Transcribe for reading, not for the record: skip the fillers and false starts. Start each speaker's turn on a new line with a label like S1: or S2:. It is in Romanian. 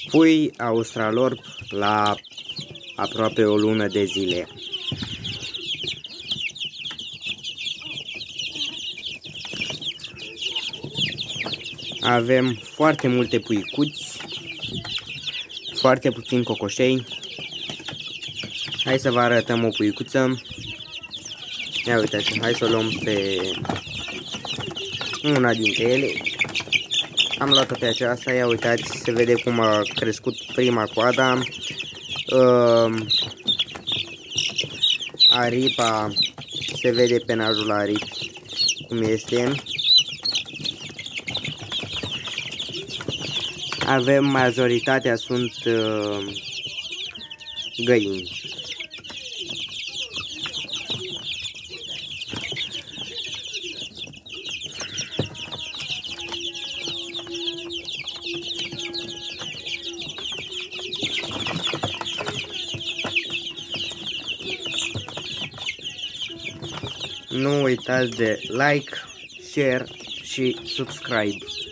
S1: Pui Australorp la aproape o lună de zile. Avem foarte multe puicuți, foarte puțini cocoșei. Hai să vă arătăm o puicuță. Ia uitați, hai să o luăm pe una dintre ele. Am luat-o pe aceasta, ia uitați, se vede cum a crescut prima coada. Aripa, se vede penajul la aripi cum este. Avem, majoritatea sunt găini. Nu uitați de like, share și subscribe.